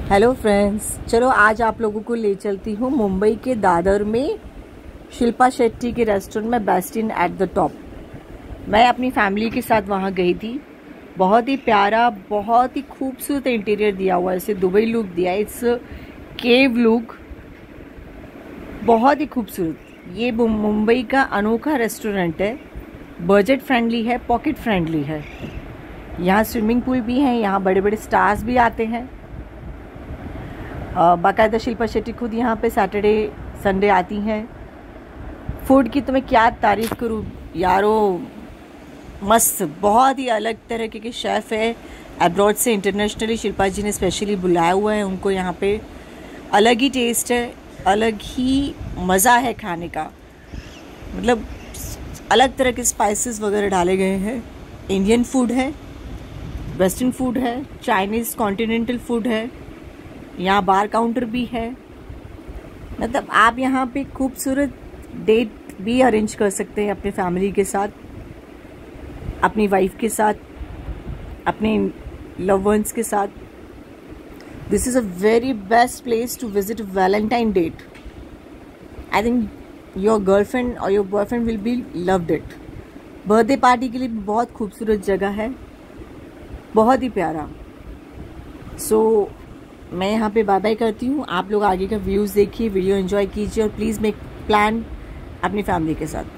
Hello friends, चलो आज आप लोगों को ले चलती हूँ मुंबई के दादर में शिल्पा शेट्टी के रेस्टोरेंट में best in at the top. मैं अपनी फैमिली के साथ वहाँ गई थी। बहुत ही प्यारा, बहुत ही खूबसूरत इंटीरियर दिया हुआ है। इसे दुबई लुक दिया है, इट्स केव लुक, बहुत ही खूबसूरत। ये मुंबई का अनोखा रेस्टोरेंट है, बजट फ्रेंडली है, पॉकेट फ्रेंडली है। यहाँ स्विमिंग पूल भी है, यहाँ बड़े बड़े स्टार्स भी आते हैं। बाकायदा शिल्पा शेट्टी खुद यहाँ पे सैटरडे संडे आती हैं। फूड की तो मैं क्या तारीफ़ करूँ यारो, मस्त, बहुत ही अलग तरह के शेफ़ है। अब्रॉड से इंटरनेशनली शिल्पा जी ने स्पेशली बुलाया हुआ है उनको यहाँ पे। अलग ही टेस्ट है, अलग ही मज़ा है खाने का। मतलब अलग तरह के स्पाइसेस वगैरह डाले गए हैं। इंडियन फूड है, वेस्टर्न फूड है, चाइनीज़ कॉन्टिनेंटल फूड है। यहाँ बार काउंटर भी है। मतलब आप यहाँ पे खूबसूरत डेट भी अरेंज कर सकते हैं अपने फैमिली के साथ, अपनी वाइफ के साथ, अपने लव वंस के साथ। This is a very best place to visit Valentine date. I think your girlfriend और your boyfriend will be loved it. Birthday party के लिए भी बहुत खूबसूरत जगह है, बहुत ही प्यारा। सो मैं यहाँ पे बाय बाय करती हूँ। आप लोग आगे का व्यूज़ देखिए, वीडियो एंजॉय कीजिए और प्लीज़ मेक प्लान अपनी फैमिली के साथ।